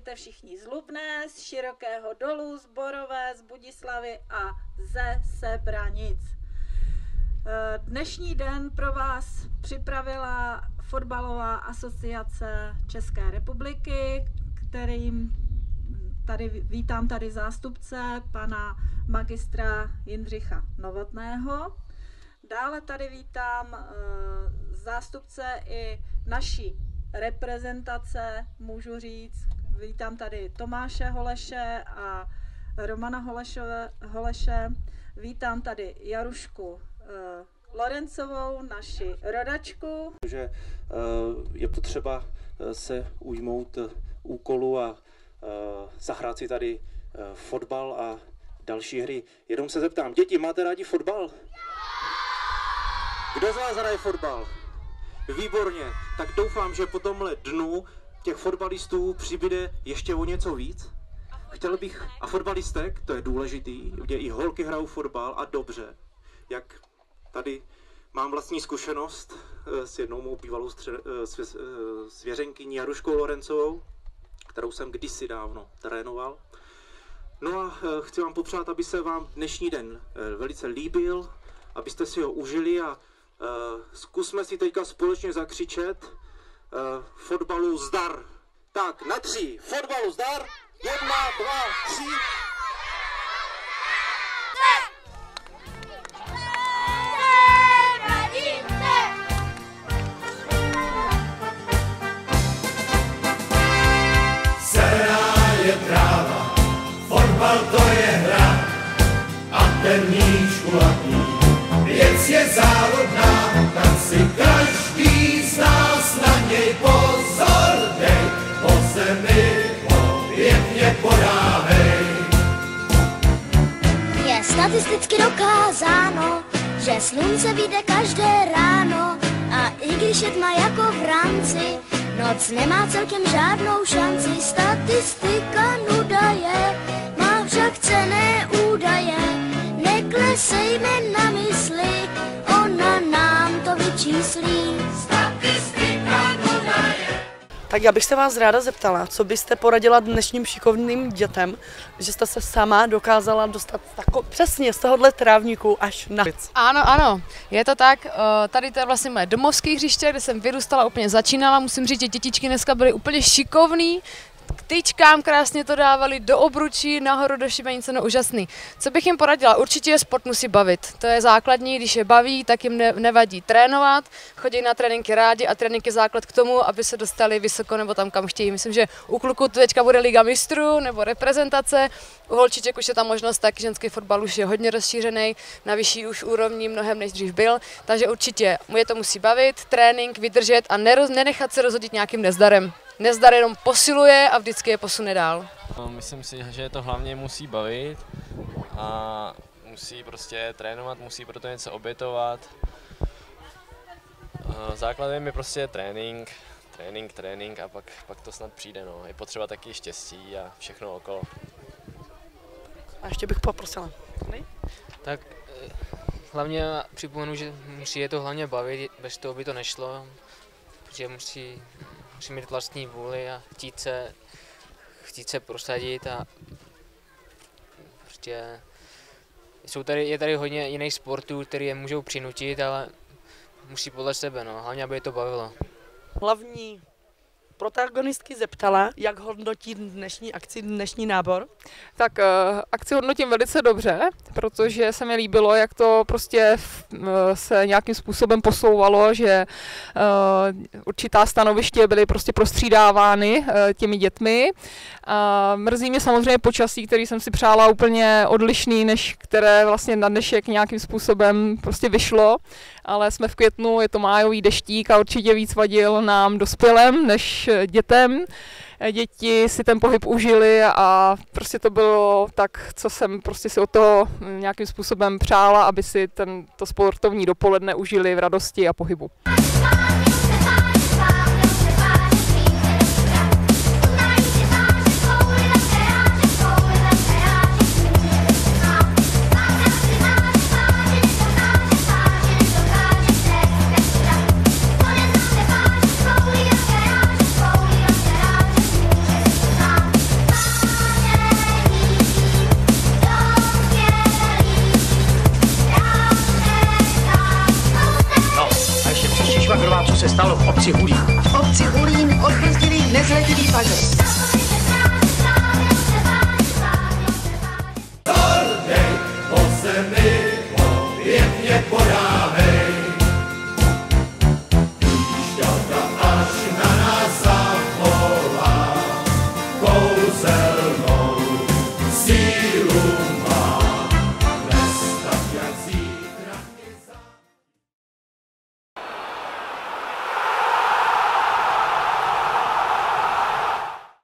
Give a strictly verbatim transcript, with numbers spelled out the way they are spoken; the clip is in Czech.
Přijdete všichni z Lubné, z Širokého Dolu, z Borové, z Budislavy a ze Sebranic. Dnešní den pro vás připravila Fotbalová asociace České republiky, kterým tady vítám tady zástupce pana magistra Jindřicha Novotného. Dále tady vítám zástupce i naší reprezentace, můžu říct. Vítám tady Tomáše Holeše a Romana Holešové, Holeše. Vítám tady Jarušku uh, Lorencovou, naši rodačku. Že uh, je potřeba se ujmout uh, úkolu a uh, zahrát si tady uh, fotbal a další hry. Jenom se zeptám, děti, máte rádi fotbal? Kdo z vás hraje fotbal? Výborně, tak doufám, že po tomhle dnu těch fotbalistů přibyde ještě o něco víc. Chtěl bych, a fotbalistek, to je důležitý, kde i holky hrajou fotbal a dobře. Jak tady mám vlastní zkušenost s jednou mou bývalou svěřenkyní Jaruškou Lorencovou, kterou jsem kdysi dávno trénoval. No a chci vám popřát, aby se vám dnešní den velice líbil, abyste si ho užili a Uh, zkusme si teďka společně zakřičet uh, fotbalu zdar. Tak, na tři. Fotbalu zdar. Jedna, dva, tři. Zelená je tráva, fotbal to je hra a ten míč kulatý. Věc je závodná, tak si každý z nás na něj pozor dej, po zemi ho pěkně podávej. Je statisticky dokázáno, že slunce vyjde každé ráno a i když je tma jako v rámci, noc nemá celkem žádnou šanci. Statistika nuda je, má však cenné údaje. Neklesejme na mysli, ona nám to vyčíslí. Statistika nuda je. Tak já bych se vás ráda zeptala, co byste poradila dnešním šikovným dětem, že jste se sama dokázala dostat tako, přesně z tohohle trávníku až na věc. Ano, ano, je to tak. Tady to je vlastně moje domovské hřiště, kde jsem vyrůstala, úplně začínala. Musím říct, že dětičky dneska byly úplně šikovný. K tyčkám krásně to dávali do obručí, nahoru do šibenice, no úžasný. Co bych jim poradila? Určitě sport musí bavit. To je základní, když je baví, tak jim ne, nevadí trénovat, chodí na tréninky rádi a trénink je základ k tomu, aby se dostali vysoko nebo tam, kam chtějí. Myslím, že u kluků teďka bude liga mistrů nebo reprezentace, u holčiček už je tam možnost, tak ženský fotbal už je hodně rozšířený, na vyšší už úrovni mnohem než dřív byl, takže určitě je to musí bavit, trénink, vydržet a neroz, nenechat se rozhodit nějakým nezdarem. Nezdar jenom posiluje a vždycky je posune dál. No, myslím si, že to hlavně musí bavit a musí prostě trénovat, musí pro to něco obětovat. Základem je prostě trénink, trénink, trénink a pak, pak to snad přijde. No. Je potřeba taky štěstí a všechno okolo. A ještě bych poprosila. Ne? Tak hlavně připomenu, že musí je to hlavně bavit, bez toho by to nešlo, že musí Musí mít vlastní vůli a chtít se, chtít se prosadit a prostě jsou tady, je tady hodně jiných sportů, které je můžou přinutit, ale musí podle sebe, no, hlavně aby je to bavilo. Hlavní protagonistky zeptala, jak hodnotí dnešní akci, dnešní nábor. Tak uh, akci hodnotím velice dobře, protože se mi líbilo, jak to prostě uh, se nějakým způsobem posouvalo, že uh, určitá stanoviště byly prostě prostřídávány uh, těmi dětmi. Uh, mrzí mě samozřejmě počasí, který jsem si přála úplně odlišný, než které vlastně na dnešek nějakým způsobem prostě vyšlo, ale jsme v květnu, je to májový deštík a určitě víc vadil nám dospělým než dětem. Děti si ten pohyb užili a prostě to bylo tak, co jsem prostě si od toho nějakým způsobem přála, aby si ten, to sportovní dopoledne užili v radosti a pohybu. se stalo v obci Hulín. V obci Hulín odbrzdili nezletilý pažec.